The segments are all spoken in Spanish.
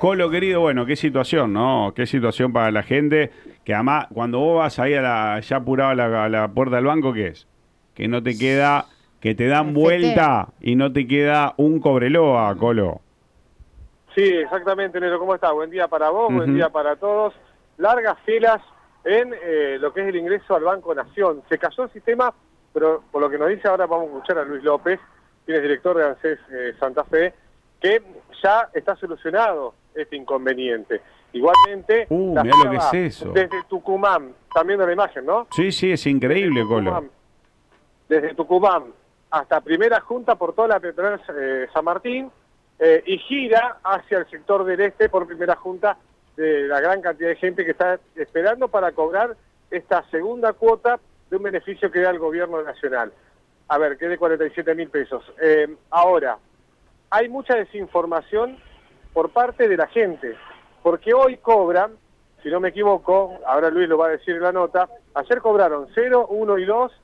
Colo querido, bueno, qué situación, ¿no? Qué situación para la gente, que además cuando vos vas ahí ya apurado a la puerta del banco, ¿qué es? Que no te queda, que te dan FT. vuelta y no te queda un cobreloa, Colo. Sí, exactamente, Nero. ¿Cómo estás? Buen día para vos, buen Ujú. día para todos. Largas filas en lo que es el ingreso al Banco Nación. Se cayó el sistema, pero por lo que nos dice ahora vamos a escuchar a Luis López, quien es director de ANSES Santa Fe, que ya está solucionado este inconveniente. Igualmente, la Mirá lo fila que es va eso. desde Tucumán, también de la imagen, ¿no? Sí, sí, es Desde increíble, Colo. Tucumán, desde Tucumán hasta Primera Junta por toda la peatonal San Martín, y gira hacia el sector del este por Primera Junta, de la gran cantidad de gente que está esperando para cobrar esta segunda cuota de un beneficio que da el gobierno nacional. A ver, que es de 47.000 pesos. Ahora, hay mucha desinformación por parte de la gente, porque hoy cobran, si no me equivoco, ahora Luis lo va a decir en la nota, ayer cobraron 0, 1 y 2,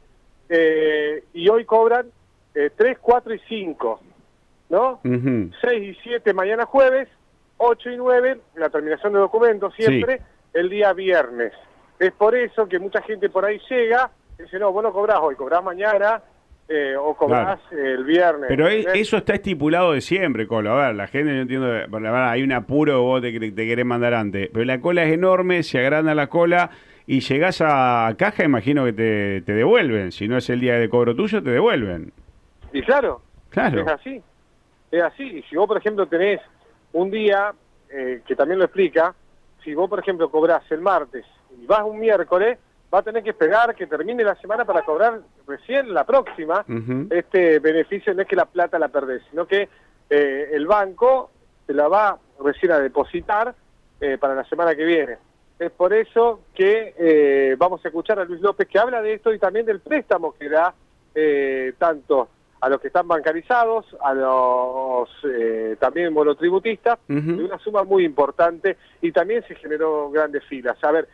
y hoy cobran 3, 4 y 5, ¿no? Ujú. 6 y 7 mañana jueves, 8 y 9, la terminación de documentos Sí, siempre, el día viernes. Es por eso que mucha gente por ahí llega y dice, no, vos no cobrás hoy, cobrás mañana o claro. cobrás el viernes. Pero ¿Entendés? eso está estipulado de siempre, Colo. A ver, la gente no entiendo. Bueno, la verdad, hay un apuro, vos te querés mandar antes. Pero la cola es enorme, se agranda la cola y llegás a caja, imagino que te devuelven. Si no es el día de cobro tuyo, te devuelven. Y claro, es Claro. así. Es así. Y si vos, por ejemplo, tenés un día, que también lo explica, si vos, por ejemplo, cobrás el martes y vas un miércoles, va a tener que esperar que termine la semana para cobrar recién la próxima. Ujú. Este beneficio no es que la plata la perdés, sino que el banco te la va recién a depositar para la semana que viene. Es por eso que vamos a escuchar a Luis López, que habla de esto y también del préstamo que da tanto a los que están bancarizados, a los también monotributistas, de Ujú. una suma muy importante, y también se generó grandes filas. A ver,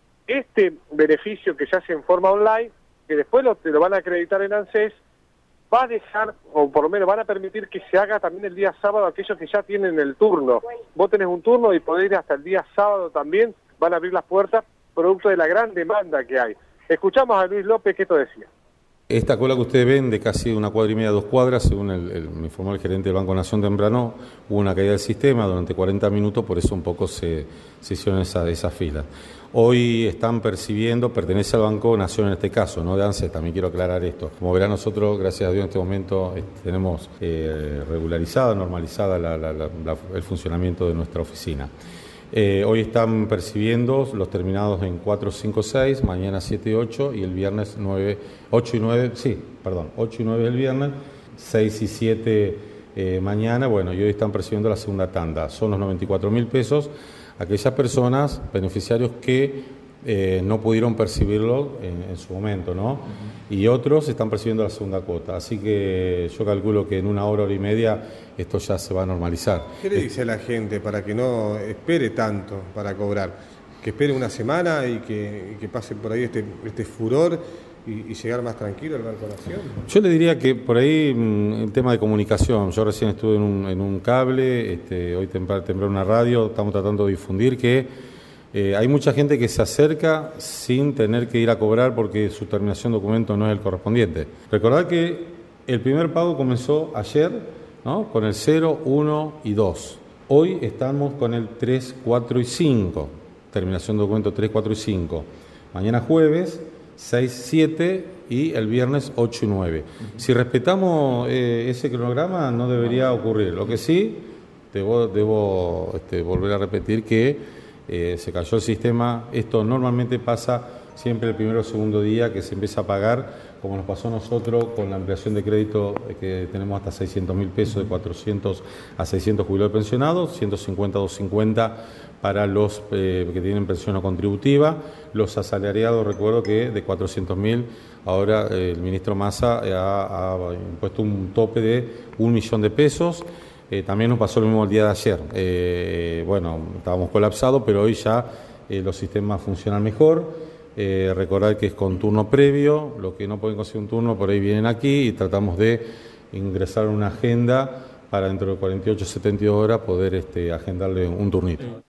este beneficio que se hace en forma online, que después te lo van a acreditar en ANSES, va a dejar, o por lo menos van a permitir que se haga también el día sábado aquellos que ya tienen el turno. Vos tenés un turno y podés ir hasta el día sábado también, van a abrir las puertas, producto de la gran demanda que hay. Escuchamos a Luis López que esto decía. Esta cola que ustedes ven de casi una cuadra y media, 2 cuadras, según me informó el gerente del Banco Nación temprano, hubo una caída del sistema durante 40 minutos, por eso un poco se hicieron esa fila. Hoy están percibiendo, pertenece al Banco Nación en este caso, no de ANSES, también quiero aclarar esto. Como verán, nosotros, gracias a Dios, en este momento tenemos regularizada, normalizada el funcionamiento de nuestra oficina. Hoy están percibiendo los terminados en 4, 5, 6, mañana 7 y 8 y el viernes 9, 8 y 9, sí, perdón, 8 y 9 el viernes, 6 y 7 mañana, bueno, y hoy están percibiendo la segunda tanda. Son los 94.000 pesos aquellas personas, beneficiarios que no pudieron percibirlo en su momento, ¿no? Y otros están percibiendo la segunda cuota. Así que yo calculo que en una hora, hora y media, esto ya se va a normalizar. ¿Qué le dice a la gente para que no espere tanto para cobrar? Que espere una semana y que pase por ahí este furor y llegar más tranquilo al Banco Nación. Yo le diría que por ahí el tema de comunicación, yo recién estuve en un cable, hoy temprano una radio, estamos tratando de difundir que hay mucha gente que se acerca sin tener que ir a cobrar porque su terminación de documento no es el correspondiente. Recordad que el primer pago comenzó ayer, ¿no? Con el 0, 1 y 2. Hoy estamos con el 3, 4 y 5. Terminación de documento 3, 4 y 5. Mañana jueves 6, 7 y el viernes 8 y 9. Si respetamos ese cronograma no debería ocurrir. Lo que sí, debo volver a repetir que se cayó el sistema. Esto normalmente pasa siempre el primero o segundo día que se empieza a pagar, como nos pasó a nosotros con la ampliación de crédito que tenemos hasta 600.000 pesos, de 400 a 600 jubilados pensionados, 150 a 250 para los que tienen pensión no contributiva. Los asalariados, recuerdo que de 400.000, ahora el ministro Massa ha impuesto un tope de 1 millón de pesos. También nos pasó lo mismo el día de ayer. Bueno, estábamos colapsados, pero hoy ya los sistemas funcionan mejor. Recordar que es con turno previo, los que no pueden conseguir un turno por ahí vienen aquí y tratamos de ingresar una agenda para dentro de 48, 72 horas poder agendarle un turnito.